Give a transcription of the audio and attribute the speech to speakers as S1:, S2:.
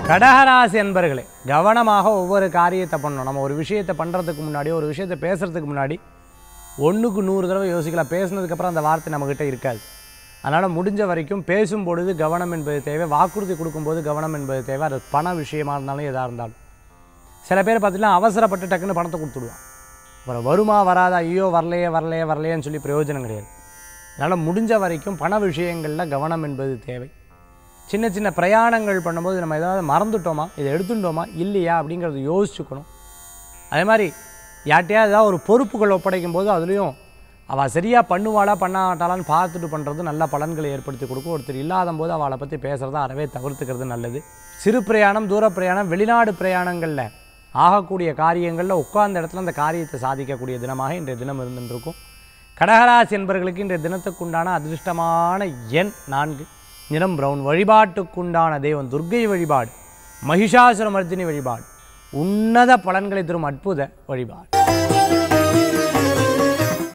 S1: கடகராசி என்பர்களே, கவனமாக ஒவ்வொரு காரியத்தை பண்ணணும். நம்ம ஒரு விஷயத்தை பண்ணுறதுக்கு முன்னாடி, ஒரு விஷயத்தை பேசுகிறதுக்கு முன்னாடி 1க்கு 100 தடவை யோசிக்கலாம். பேசுனதுக்கப்புறம் அந்த வார்த்தை நம்மக்கிட்ட இருக்காது. அதனால் முடிஞ்ச வரைக்கும் பேசும்பொழுது கவனம் என்பது தேவை. வாக்குறுதி கொடுக்கும்போது கவனம் என்பது தேவை. அது பண விஷயமா இருந்தாலும் எதாக இருந்தாலும். சில பேர் பார்த்திங்கன்னா அவசரப்பட்டு டக்குன்னு பணத்தை கொடுத்துடுவான். அப்புறம் வருமா வராதா, ஐயோ வரலையேன்னு சொல்லி பிரயோஜனம் கிடையாது. அதனால் முடிஞ்ச வரைக்கும் பண விஷயங்களில் கவனம் என்பது தேவை. சின்ன சின்ன பிரயாணங்கள் பண்ணும்போது நம்ம ஏதாவது மறந்துட்டோமா, இதை எடுத்துட்டோமா இல்லையா அப்படிங்கிறத யோசிச்சுக்கணும். அதே மாதிரி யார்ட்டையாவது ஏதாவது ஒரு பொறுப்புகள் ஒப்படைக்கும் போது அதுலேயும் அவள் சரியாக பண்ணுவாளா பண்ணாட்டாளான்னு பார்த்துட்டு பண்ணுறது நல்ல பலன்களை ஏற்படுத்தி கொடுக்கும். ஒருத்தர் இல்லாத போது அவளை பற்றி பேசுகிறத அறவே தவிர்த்துக்கிறது நல்லது. சிறு பிரயாணம், தூர பிரயாணம், வெளிநாடு பிரயாணங்களில் ஆகக்கூடிய காரியங்களில் உட்கார்ந்த இடத்துல அந்த காரியத்தை சாதிக்கக்கூடிய தினமாக இன்றைய தினம் இருந்துருக்கும். கடகராசி என்பவர்களுக்கு இன்றைய தினத்துக்குண்டான அதிர்ஷ்டமான எண் 4, நிறம் பிரவுன். வழிபாட்டுக்குண்டான தெய்வம் துர்க்கை வழிபாடு, மகிஷாசுரமர்த்தினி வழிபாடு, உன்னத பலன்களை தரும் அற்புத வழிபாடு.